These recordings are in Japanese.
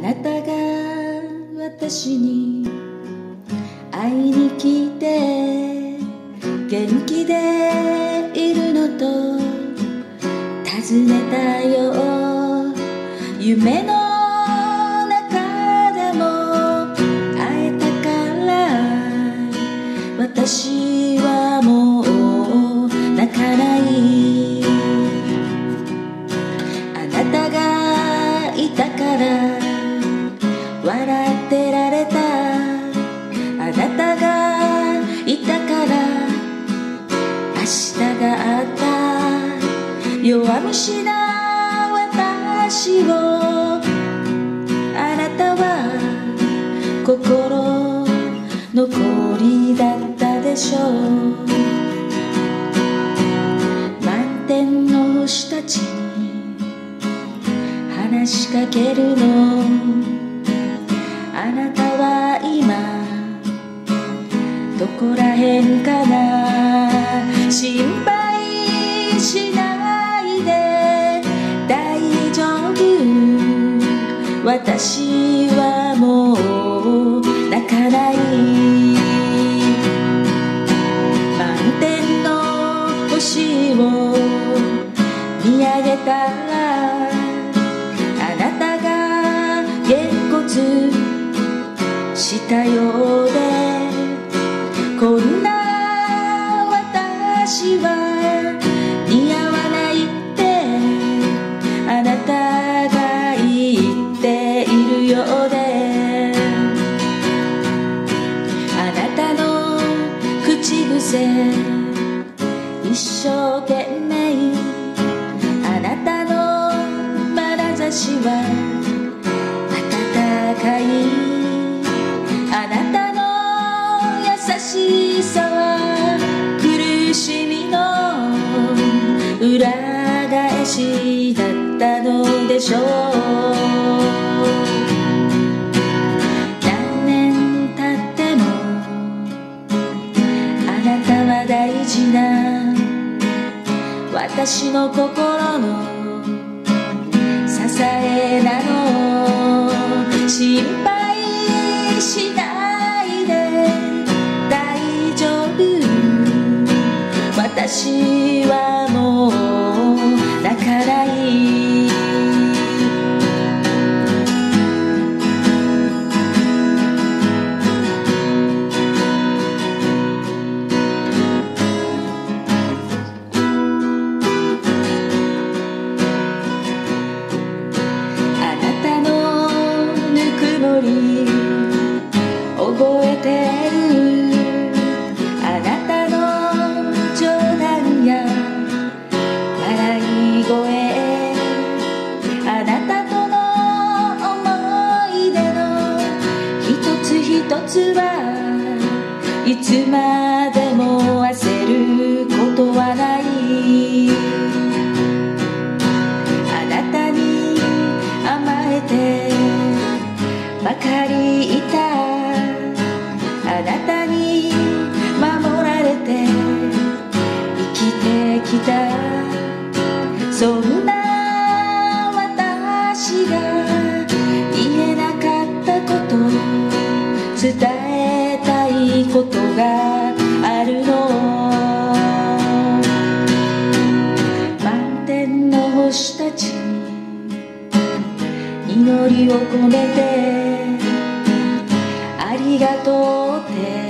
なたが私に会いに来て元気でいるのと尋ねたよ。夢の中でも会えたから私はもう泣かない。あなたがいたから笑ってられた。あなたがいたから明日があった。弱虫な私をあなたは心残りだったでしょう。満天の星たちに話しかけるの。あなたは今どこらへんかな。心配しないで大丈夫。私はもう泣かない。満天の星を見上げたらあなたがげんこつしたようで、こんな私は似合わないってあなたが言っているようで、あなたの口癖一生懸命、あなたの眼差しは温かい。あなたの優しさは苦しみの裏返しだったのでしょう。何年経ってもあなたは大事な私の心の支えなの。心配しないで大丈夫。私はもう泣かない。あなたのぬくもり覚えてる。あなたの冗談や笑い声、あなたとの思い出の一つ一つはいつまでも焦ることはない。あなたに甘えてばかりいた。あなたに守られて生きてきた。そんな私が言えなかったこと、伝えたいことがあるの。満天の星たちに祈りを込めてありがとうって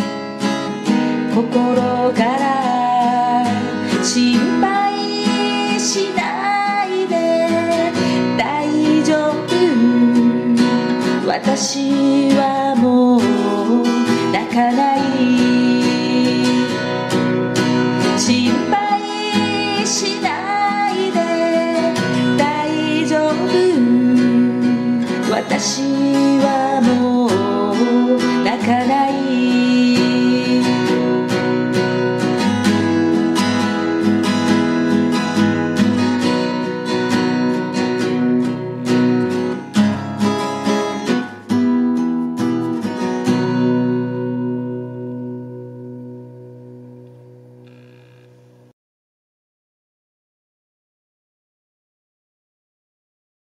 心から心配しないで大丈夫。私はもう